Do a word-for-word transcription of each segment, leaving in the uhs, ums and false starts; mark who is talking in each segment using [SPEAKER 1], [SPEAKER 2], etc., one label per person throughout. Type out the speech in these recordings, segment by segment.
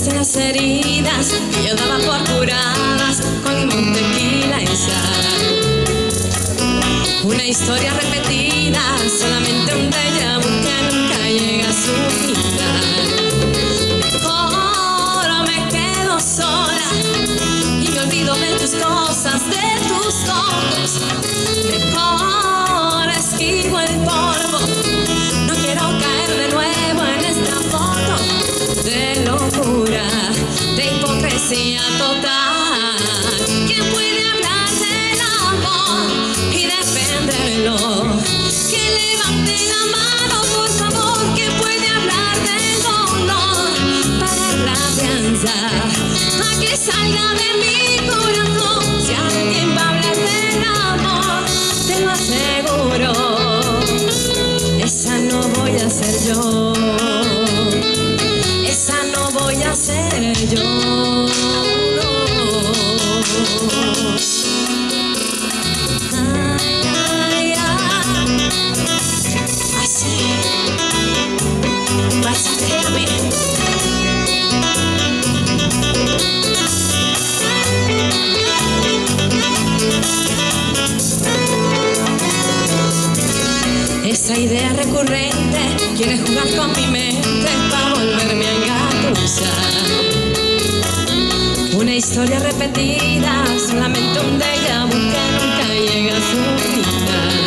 [SPEAKER 1] curaste las heridas que yo daba por curadas con limón, tequila y sal. Una historia repetida, solamente un déjà vu que nunca llega a su final. Mejor me quedo sola y me olvido de tus cosas, de tus ojos. Mejor esquivo el polvo, no quiero caer de nuevo en esta foto de locura, de hipocresía total. ¿Quién puede hablar del amor y defenderlo? Que levante la mano, por favor. ¿Quién puede hablar del dolor, pagar la fianza, a que salga de mi corazón? Si alguien va a hablar del amor, te lo aseguro, esa no voy a ser yo, esa no voy a ser yo. Ay, ay, ay. Así, paséame. Esa idea recurrente quiere jugar con mi mente para volverme a engatusar. Una historia repetida, solamente un déjà vu que nunca llega a su final.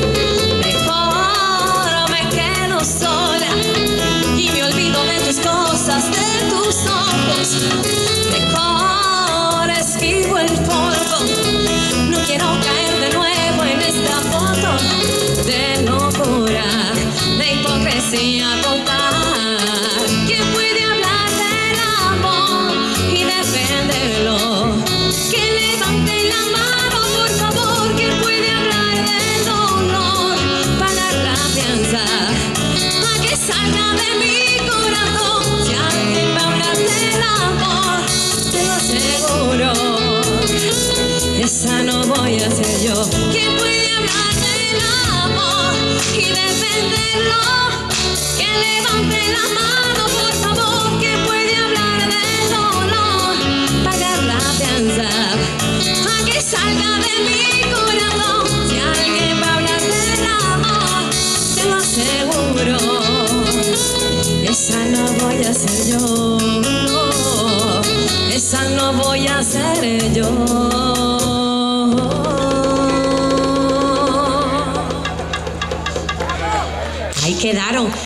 [SPEAKER 1] Mejor me quedo sola y me olvido de tus cosas, de tus ojos. Mejor esquivo el polvo, no quiero caer de nuevo en esta foto de locura, de hipocresía total. ¿Quién puede hablar del amor y defenderlo? Que levante la mano, por favor. ¿Quién puede hablar del dolor, pagar la fianza, a que salga de mi corazón? Si alguien va a hablar del amor, te lo aseguro, esa no voy a ser yo. ¿Quién puede hablar del amor y defenderlo? Que levante la mano, por favor. Que puede hablar del dolor, pagar la fianza, a que salga de mi corazón. Si alguien va a hablar del amor, te lo aseguro, esa no voy a ser yo, no, esa no voy a ser yo. Ahí quedaron.